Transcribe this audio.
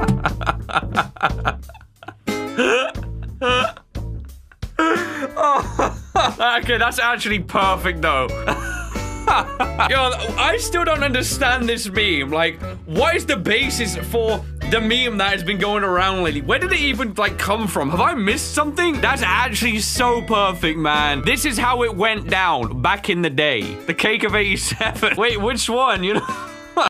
Okay, that's actually perfect, though. Yo, I still don't understand this meme. Like, what is the basis for the meme that has been going around lately? Where did it even, like, come from? Have I missed something? That's actually so perfect, man. This is how it went down back in the day. The cake of 87. Wait, which one? You know?